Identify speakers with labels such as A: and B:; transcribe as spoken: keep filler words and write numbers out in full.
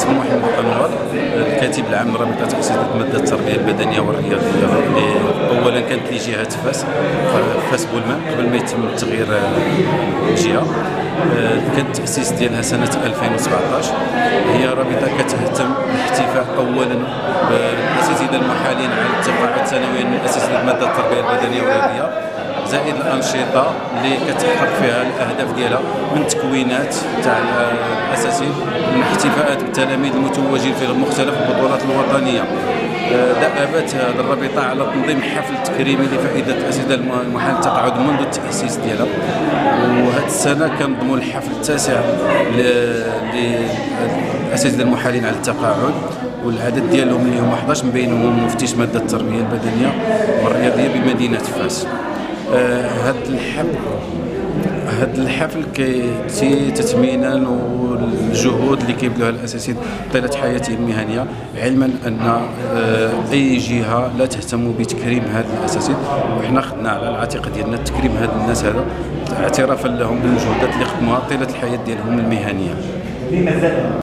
A: اسمه محمد انور، الكاتب العام لرابطه اساتذه الماده التربيه البدنيه والرياضيه. اولا كانت لي جهه فاس فاس بولمان قبل ما يتم تغيير الجهه. كان التاسيس ديالها سنه ألفين وسبعطاش. هي رابطه كتهتم بالاحتفاء اولا بالاساتذه المحالين على التقاعد سنويا من اساتذه الماده التربيه البدنيه والرياضيه، زائد الانشطه اللي كتحقق فيها الاهداف ديالها من تكوينات تاع الاساتذه، من احتفاءات بالتلاميذ المتوجين في مختلف البطولات الوطنيه. دأبت هذه الرابطه على تنظيم حفل تكريمي لفائده الاساتذه المحال التقاعد منذ التاسيس ديالها، وهذه السنه كنظموا الحفل التاسع للاساتذه المحالين على التقاعد، والعدد ديالهم اللي هما احداش، من بينهم مفتش ماده التربيه البدنيه والرياضيه بمدينه فاس. هذا الحفل هذا الحفل كياتي تثمينا والجهود اللي كيبذلوها الاساتذه طيله حياتهم المهنيه، علما ان اي جهه لا تهتم بتكريم هاد الاساتذه، وحنا خدنا على العاتق ديالنا تكريم هاد الناس هذا اعترافا لهم بالمجهودات اللي خدموها طيله الحياه ديالهم المهنيه.